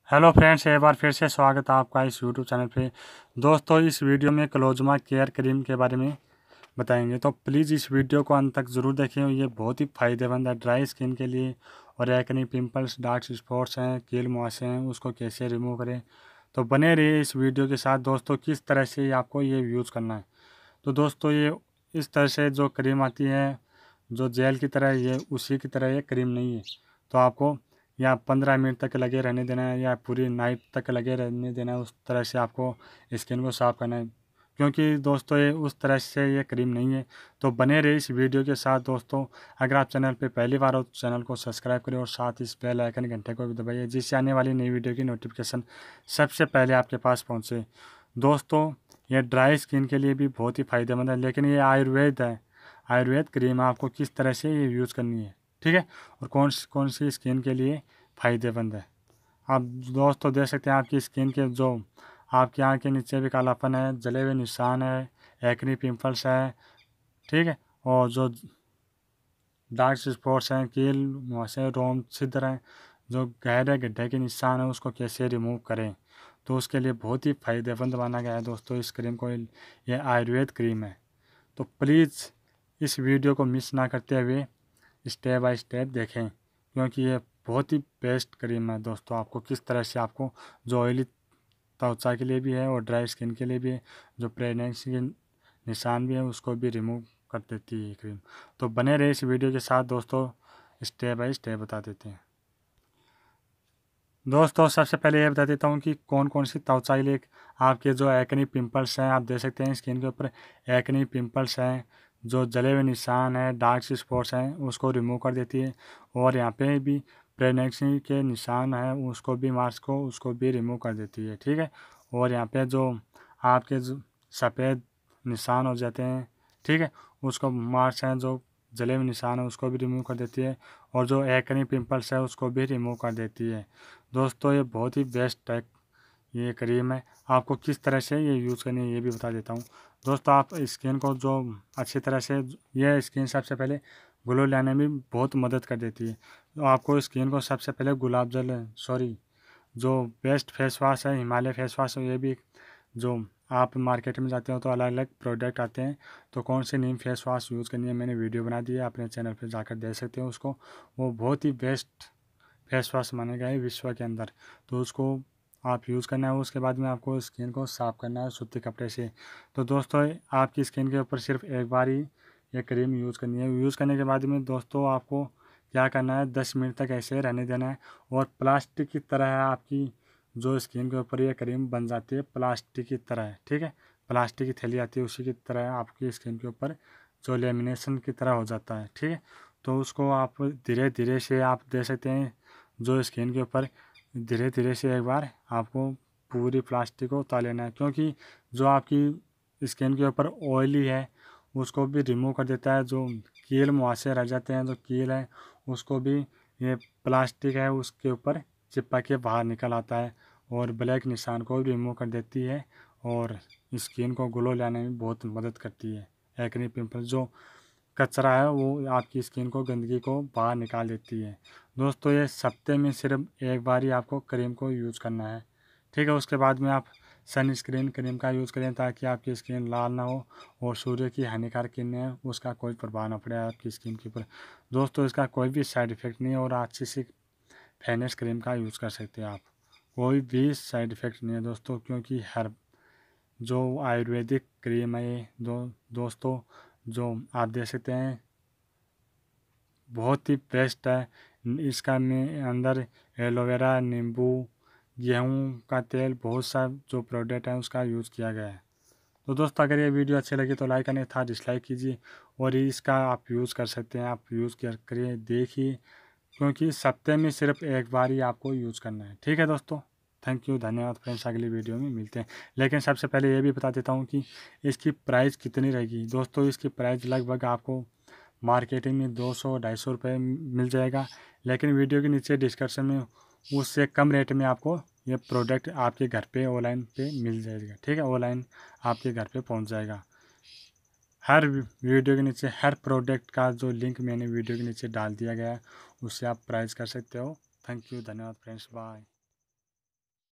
Hello friends, एक बार फिर से स्वागत है आपका इस यूट्यूब चैनल पे। दोस्तों, इस वीडियो में क्लोजमा केयर क्रीम के बारे में बताएंगे, तो प्लीज़ इस वीडियो को अंत तक ज़रूर देखें। ये बहुत ही फ़ायदेमंद है ड्राई स्किन के लिए। और एक्ने, पिंपल्स, डार्क स्पॉट्स हैं, कील मुहासे हैं, उसको कैसे रिमूव करें। तो बने रहिए इस वीडियो के साथ दोस्तों, किस तरह से आपको ये यूज़ करना है। तो दोस्तों, ये इस तरह से जो क्रीम आती है, जो जेल की तरह, ये उसी की तरह ये क्रीम नहीं है। तो आपको या 15 मिनट तक लगे रहने देना है या पूरी नाइट तक लगे रहने देना है। उस तरह से आपको स्किन को साफ़ करना है, क्योंकि दोस्तों ये उस तरह से ये क्रीम नहीं है। तो बने रहिए इस वीडियो के साथ दोस्तों। अगर आप चैनल पे पहली बार हो तो चैनल को सब्सक्राइब करें और साथ इस बेल आइकन घंटे को भी दबाइए, जिससे आने वाली नई वीडियो की नोटिफिकेशन सबसे पहले आपके पास पहुँचे। दोस्तों, ये ड्राई स्किन के लिए भी बहुत ही फ़ायदेमंद है, लेकिन ये आयुर्वेद है। आयुर्वेद क्रीम आपको किस तरह से ये यूज़ करनी है, ठीक है, और कौन सी स्किन के लिए फ़ायदेमंद है। आप दोस्तों देख सकते हैं, आपकी स्किन के जो आपकी आँख के नीचे भी कालापन है, जले हुए निशान है, एक्ने, पिंपल्स है, ठीक है, और जो डार्क स्पॉट्स हैं, कील मुहासे, रोम छिद्र हैं, जो गहरे गड्ढे के निशान है, उसको कैसे रिमूव करें। तो उसके लिए बहुत ही फ़ायदेमंद माना गया है दोस्तों इस क्रीम को। ये आयुर्वेद क्रीम है। तो प्लीज़ इस वीडियो को मिस ना करते हुए स्टेप बाय स्टेप देखें, क्योंकि ये बहुत ही बेस्ट क्रीम है दोस्तों। आपको किस तरह से आपको जो ऑयली त्वचा के लिए भी है और ड्राई स्किन के लिए भी है, जो प्रेगनेंसी के निशान भी है, उसको भी रिमूव कर देती है ये क्रीम। तो बने रहे इस वीडियो के साथ दोस्तों, स्टेप बाय स्टेप बता देते हैं। दोस्तों, सबसे पहले ये बता देता हूँ कि कौन कौन सी त्वचा के लिए आपके जो एक्ने पिंपल्स हैं, आप देख सकते हैं स्किन के ऊपर एक्ने पिंपल्स हैं, जो जले हुए निशान हैं, डार्क स्पॉट्स हैं, उसको रिमूव कर देती है। और यहाँ पे भी प्रेगनेंसी के निशान हैं, उसको भी मार्क्स को उसको भी रिमूव कर देती है, ठीक है। और यहाँ पे जो आपके जो सफ़ेद निशान हो जाते हैं, ठीक है, उसको मार्क्स हैं, जो जले हुए निशान है, उसको भी रिमूव कर देती है। और जो एक्ने पिंपल्स है, उसको भी रिमूव कर देती है। दोस्तों, ये बहुत ही बेस्ट है ये क्रीम है। आपको किस तरह से ये यूज़ करनी है ये भी बता देता हूँ। दोस्तों, आप स्किन को जो अच्छी तरह से, ये स्किन सबसे पहले ग्लो लाने में बहुत मदद कर देती है। तो आपको स्किन को सबसे पहले गुलाब जल, जो बेस्ट फेस वॉश है, हिमालय फेस वॉश है, ये भी जो आप मार्केट में जाते हो तो अलग अलग प्रोडक्ट आते हैं। तो कौन से नीम फेस वॉश यूज़ करनी है, मैंने वीडियो बना दी है, अपने चैनल पर जाकर देख सकते हो उसको। वो बहुत ही बेस्ट फेस वॉश माना गया है विश्व के अंदर। तो उसको आप यूज़ करना है। उसके बाद में आपको स्किन को साफ़ करना है सूती कपड़े से। तो दोस्तों, आपकी स्किन के ऊपर सिर्फ एक बार ही ये क्रीम यूज़ करनी है। यूज़ करने के बाद में दोस्तों, आपको क्या करना है, 10 मिनट तक ऐसे रहने देना है। और प्लास्टिक की तरह है आपकी जो स्किन के ऊपर ये क्रीम बन जाती है, प्लास्टिक की तरह है, ठीक है। प्लास्टिक की थैली आती है, उसी की तरह आपकी स्किन के ऊपर जो लेमिनेशन की तरह हो जाता है, ठीक है। तो उसको आप धीरे धीरे से आप दे सकते हैं जो स्किन के ऊपर। धीरे धीरे से एक बार आपको पूरी प्लास्टिक को उतार लेना है, क्योंकि जो आपकी स्किन के ऊपर ऑयली है, उसको भी रिमूव कर देता है। जो कील मुहासे रह जाते हैं, जो कील है, उसको भी ये प्लास्टिक है उसके ऊपर चिपक के बाहर निकल आता है। और ब्लैक निशान को भी रिमूव कर देती है और स्किन को ग्लो लाने में बहुत मदद करती है। एक्ने पिंपल जो कचरा है, वो आपकी स्किन को, गंदगी को बाहर निकाल देती है। दोस्तों, ये हफ्ते में सिर्फ एक बार ही आपको क्रीम को यूज़ करना है, ठीक है। उसके बाद में आप सनस्क्रीन क्रीम का यूज़ करें, ताकि आपकी स्किन लाल ना हो और सूर्य की हानिकारक किरणें हैं उसका कोई प्रभाव ना पड़े आपकी स्किन के ऊपर। दोस्तों, इसका कोई भी साइड इफ़ेक्ट नहीं है और अच्छी सी फेयरनेस क्रीम का यूज़ कर सकते हैं आप। कोई भी साइड इफ़ेक्ट नहीं है दोस्तों, क्योंकि हर जो आयुर्वेदिक क्रीम है ये दोस्तों, जो आप देख सकते हैं, बहुत ही बेस्ट है। इसका में अंदर एलोवेरा, नींबू, गेहूं का तेल, बहुत सा जो प्रोडक्ट है उसका यूज़ किया गया है। तो दोस्तों, अगर ये वीडियो अच्छी लगी तो लाइक करने था डिसलाइक कीजिए। और इसका आप यूज़ कर सकते हैं, आप यूज़ करिए, देखिए, क्योंकि सप्ताह में सिर्फ एक बार ही आपको यूज़ करना है, ठीक है दोस्तों। थैंक यू, धन्यवाद फ्रेंड्स, अगली वीडियो में मिलते हैं। लेकिन सबसे पहले ये भी बता देता हूँ कि इसकी प्राइस कितनी रहेगी। दोस्तों, इसकी प्राइस लगभग आपको मार्केटिंग में 200-250 रुपये मिल जाएगा, लेकिन वीडियो के नीचे डिस्क्रिप्शन में उससे कम रेट में आपको ये प्रोडक्ट आपके घर पे ऑनलाइन पे मिल जाएगा, ठीक है। ऑनलाइन आपके घर पे पहुंच जाएगा। हर वीडियो के नीचे हर प्रोडक्ट का जो लिंक मैंने वीडियो के नीचे डाल दिया गया है, उससे आप प्राइस कर सकते हो। थैंक यू, धन्यवाद फ्रेंड्स, बाय।